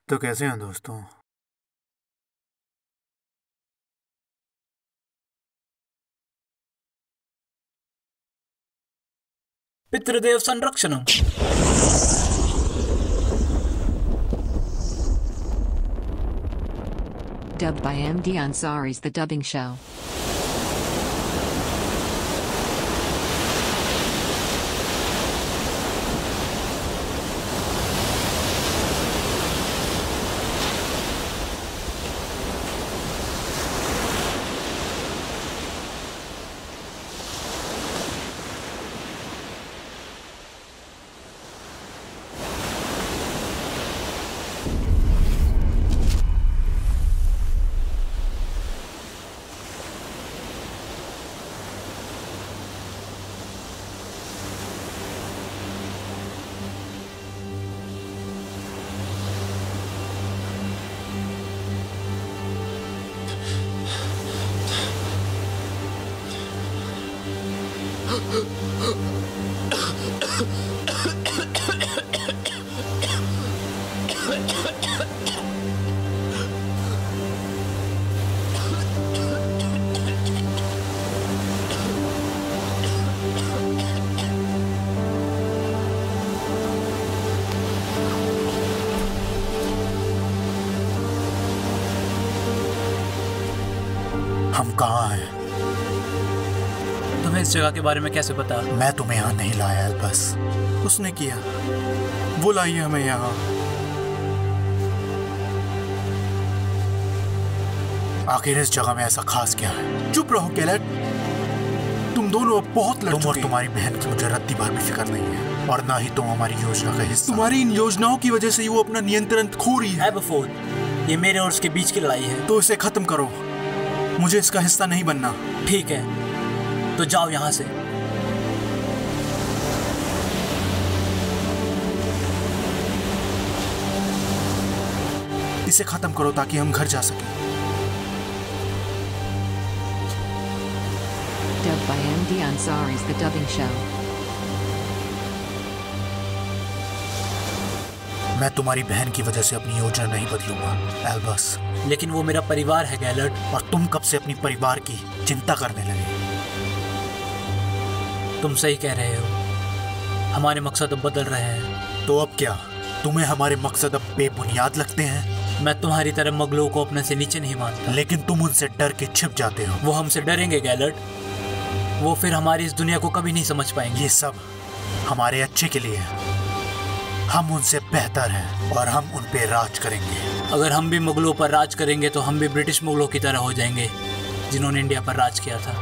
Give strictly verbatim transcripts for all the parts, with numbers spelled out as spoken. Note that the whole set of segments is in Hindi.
तो कैसे हैं दोस्तों? पितृदेव संरक्षणम। Dubbed by M D Ansari's The Dubbing Show. हम कहाँ हैं? तुम्हें इस जगह के बारे में कैसे पता? मैं तुम्हें यहाँ नहीं लाया एल्बस, उसने किया। वो लाई है हमें यहाँ। आखिर इस जगह में ऐसा खास क्या है? चुप रहो कैलेट, तुम दोनों अब बहुत लड़ चुके। तुम और तुम्हारी बहन की मुझे रत्ती भर भी फिक्र नहीं है, और ना ही तुम हमारी योजना का हिस्सा। तुम्हारी इन योजनाओं की वजह से ही वो अपना नियंत्रण खो रही है। एबफोर्ड, ये मेरे और उसके बीच की लड़ाई है। तो इसे खत्म करो, मुझे इसका हिस्सा नहीं बनना। ठीक है, तो जाओ यहाँ से। इसे खत्म करो ताकि हम घर जा सकें। Dubbed by M D Ansari's The Dubbing Show. मैं तुम्हारी बहन की वजह से अपनी योजना नहीं बदलूंगा एल्बस। लेकिन वो मेरा परिवार है गैलर्ट। और तुम कब से अपनी परिवार की चिंता करने लगे? तुम सही कह रहे हो, हमारे मकसद अब बदल रहे हैं। तो अब क्या? तुम्हें हमारे मकसद अब बेबुनियाद लगते हैं? मैं तुम्हारी तरह मगलों को अपने से नीचे नहीं मानता। लेकिन तुम उनसे डर के छिप जाते हो। वो हमसे डरेंगे गैलर्ट, वो फिर हमारी इस दुनिया को कभी नहीं समझ पाएंगे। ये सब हमारे अच्छे के लिए है। हम उनसे बेहतर हैं और हम उन पे राज करेंगे। अगर हम भी मुगलों पर राज करेंगे तो हम भी ब्रिटिश मुगलों की तरह हो जाएंगे, जिन्होंने इंडिया पर राज किया था।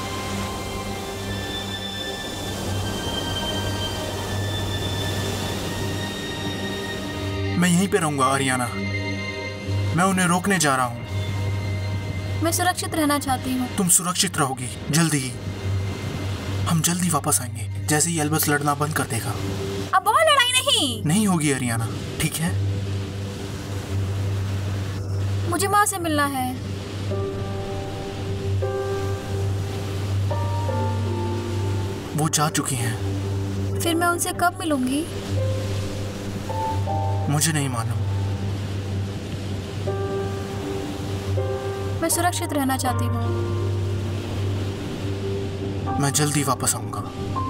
मैं यहीं पे रहूंगा आरियाना, मैं उन्हें रोकने जा रहा हूँ। मैं सुरक्षित रहना चाहती हूँ। तुम सुरक्षित रहोगी, जल्दी ही। हम जल्दी वापस आएंगे जैसे ही एल्बस लड़ना बंद कर देगा। अब बहुत लड़ाई नहीं नहीं होगी आरियाना, ठीक है? मुझे माँ से मिलना है। वो जा चुकी हैं। फिर मैं उनसे कब मिलूंगी? मुझे नहीं मालूम। मैं सुरक्षित रहना चाहती हूँ। मैं जल्दी वापस आऊंगा।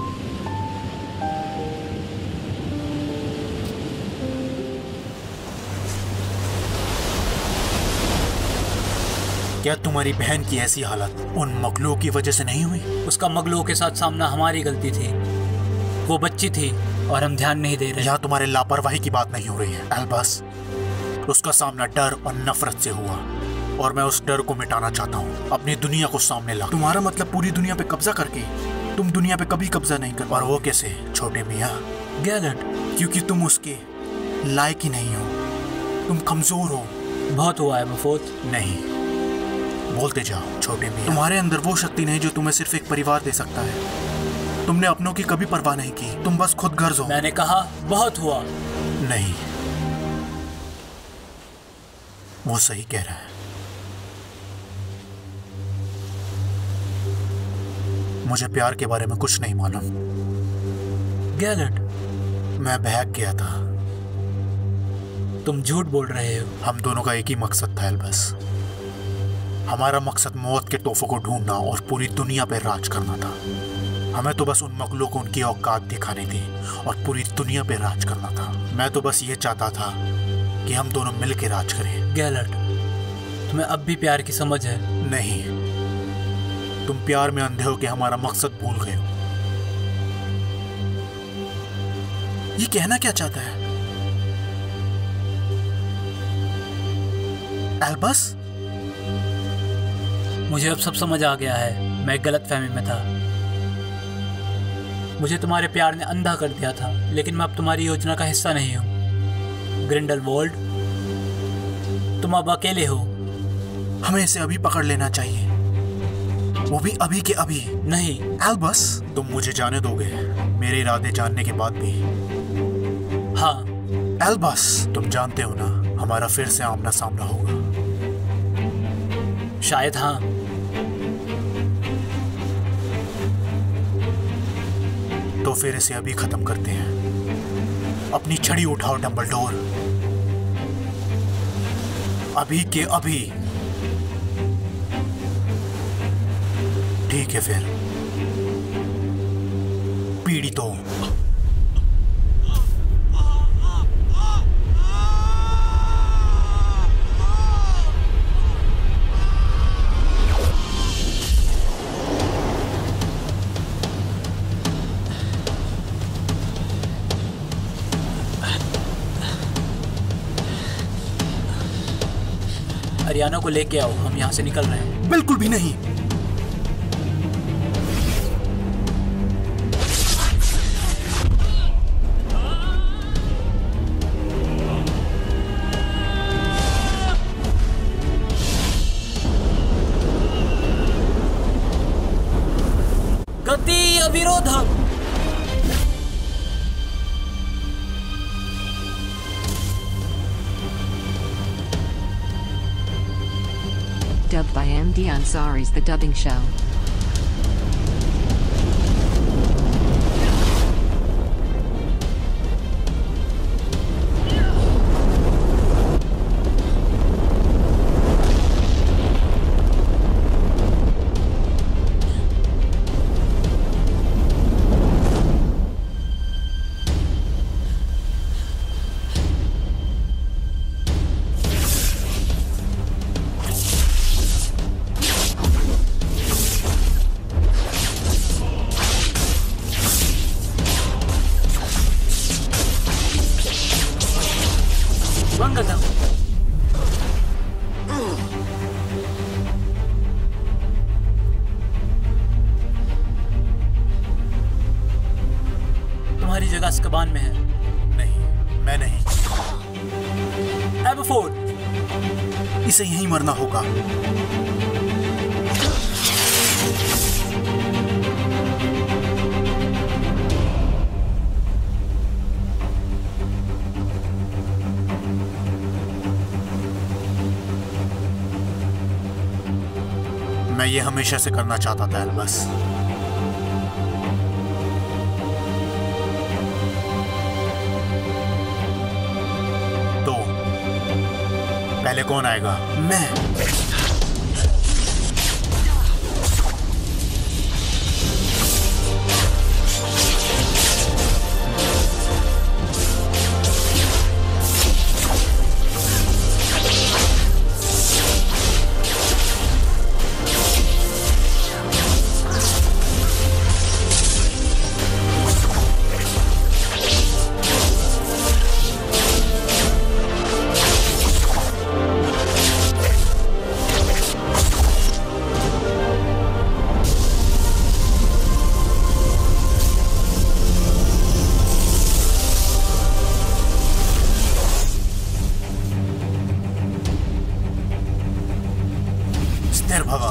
क्या तुम्हारी बहन की ऐसी हालत उन मगलों की वजह से नहीं हुई? उसका मगलों के साथ सामना हमारी गलती थी। वो बच्ची थी और हम ध्यान नहीं दे रहे। यहाँ तुम्हारे लापरवाही की बात नहीं हो रही है एल्बस। उसका सामना डर और नफरत से हुआ, और मैं उस डर को मिटाना चाहता हूँ, अपनी दुनिया को सामने ला। तुम्हारा मतलब पूरी दुनिया पे कब्जा करके? तुम दुनिया पे कभी कब्जा नहीं कर। और वो कैसे छोटे मियाँ? गैलर्ट, क्योंकि तुम उसके लायक ही नहीं हो। तुम कमजोर हो। बहुत हुआ है मफोत। नहीं, बोलते जाओ छोटे मियाँ। तुम्हारे अंदर वो शक्ति नहीं जो तुम्हें सिर्फ एक परिवार दे सकता है। तुमने अपनों की कभी परवाह नहीं की, तुम बस खुद गर्ज हो। मैंने कहा बहुत हुआ। नहीं, वो सही कह रहा है। मुझे प्यार के बारे में कुछ नहीं मालूम। गैलर्ट, मैं बहक गया था। तुम झूठ बोल रहे हो। हम दोनों का एक ही मकसद था एल्बस। हमारा मकसद मौत के तोहफों को ढूंढना और पूरी दुनिया पर राज करना था। हमें तो बस उन मखलूक को उनकी औकात दिखानी थी और पूरी दुनिया पे राज करना था। मैं तो बस ये चाहता था कि हम दोनों मिल के राज करें। गैलर्ट, तुम्हें अब भी प्यार की समझ है? नहीं, तुम प्यार में अंधे हो कि हमारा मकसद भूल गए हो। ये कहना क्या चाहता है एल्बस? मुझे अब सब समझ आ गया है। मैं गलत फहमी में था। मुझे तुम्हारे प्यार ने अंधा कर दिया था, लेकिन मैं अब तुम्हारी योजना का हिस्सा नहीं हूँ। ग्रिंडलवॉल्ड, तुम अब अकेले हो। हमें इसे अभी पकड़ लेना चाहिए, वो भी अभी के अभी। नहीं एल्बस, तुम मुझे जाने दोगे मेरे इरादे जानने के बाद भी? हाँ। एल्बस, तुम जानते हो ना हमारा फिर से आमना सामना होगा। शायद हाँ। तो फिर इसे अभी खत्म करते हैं। अपनी छड़ी उठाओ डंबलडोर, अभी के अभी। ठीक है फिर, पीड़ी तो। अरियाना को लेके आओ, हम यहाँ से निकल रहे हैं। बिल्कुल भी नहीं। गति अविरोधम। Dubbed by M D Ansari's The Dubbing Show. तुम्हारी जगह अस्कबान में है। नहीं, मैं नहीं। एबरफोर्ड, इसे यहीं मरना होगा। मैं ये हमेशा से करना चाहता था एल्बस। तो पहले कौन आएगा? मैं। स्थिर भवा।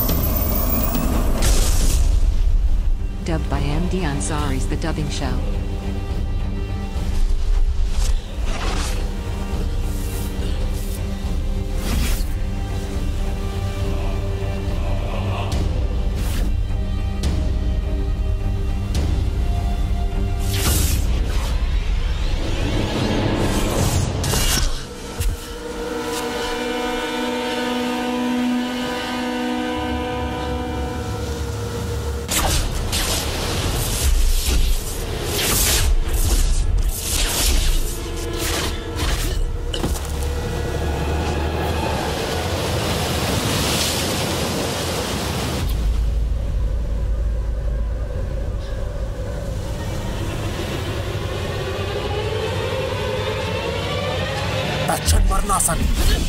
Dubbed by M D Ansari's The Dubbing Show. मरनासन।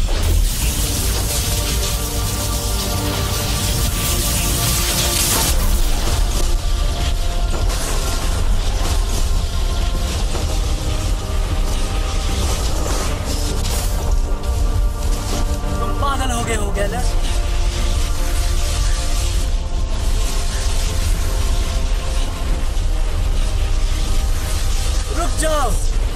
तुम पागल हो गए हो गैलर। रुक जाओ।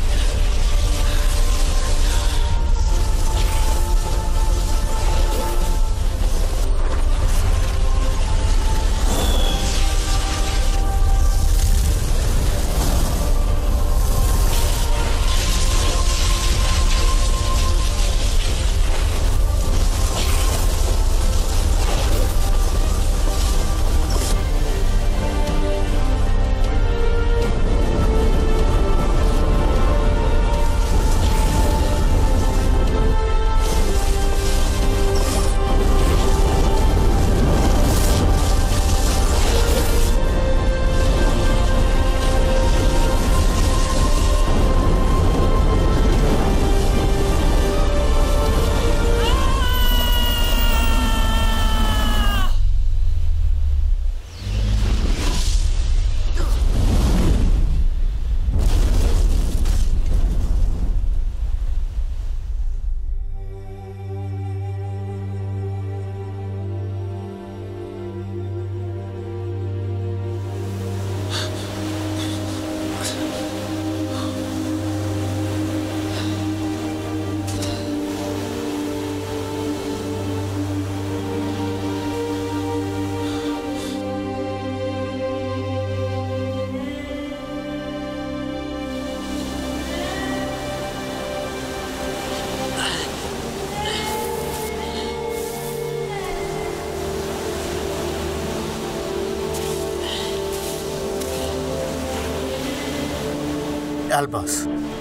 एल्बस,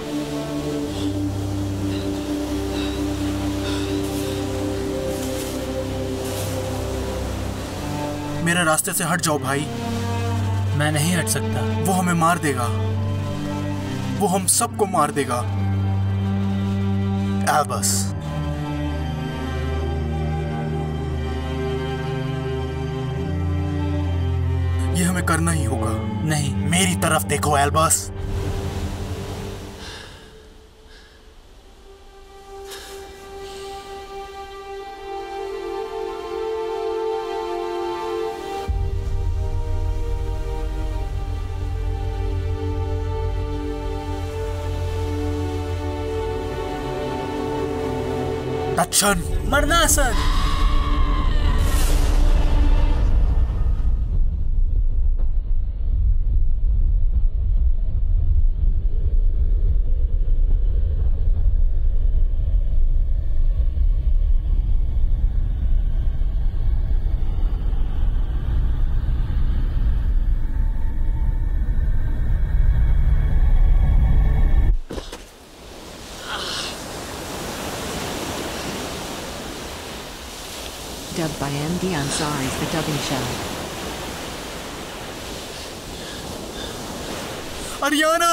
मेरे रास्ते से हट जाओ भाई। मैं नहीं हट सकता। वो हमें मार देगा, वो हम सबको मार देगा। एल्बस, ये हमें करना ही होगा। नहीं। मेरी तरफ देखो एल्बस। तत्क्षण मरनासन। Dubbed by M D Ansari's The Dubbing Show. Ariana,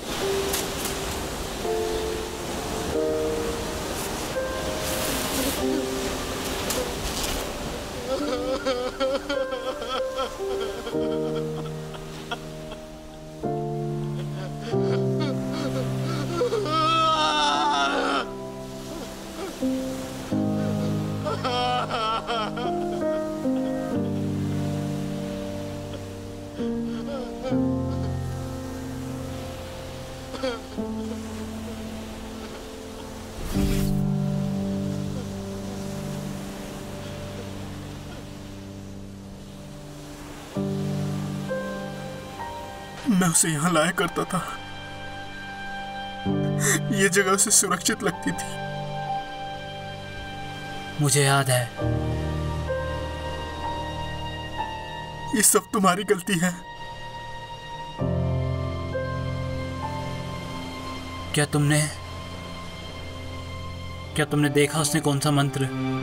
मैं उसे यहां लाया करता था। ये जगह उसे सुरक्षित लगती थी। मुझे याद है। ये सब तुम्हारी गलती है। क्या तुमने क्या तुमने देखा उसने कौन सा मंत्र?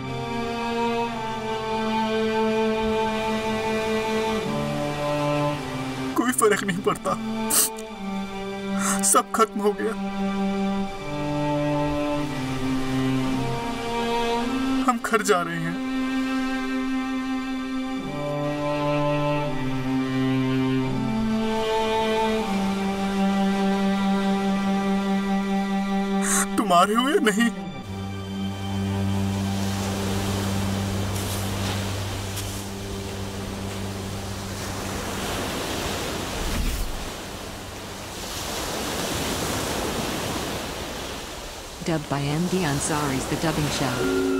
कोई फर्क नहीं पड़ता, सब खत्म हो गया। घर जा रहे हैं। तुम आ रहे हो या नहीं? Dubbed by M D Ansari's The Dubbing Show.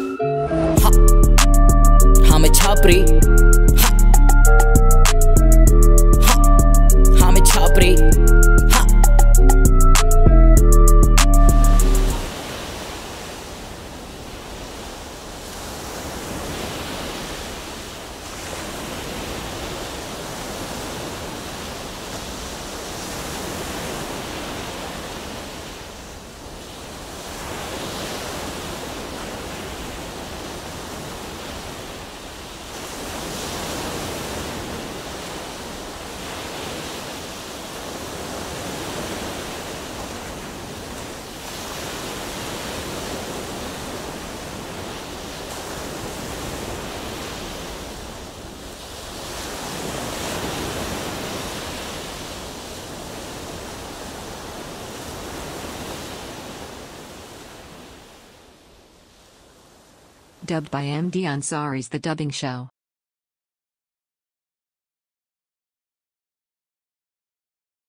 I'm a chopri. I'm a chopri. Dubbed by M D Ansari's The Dubbing Show.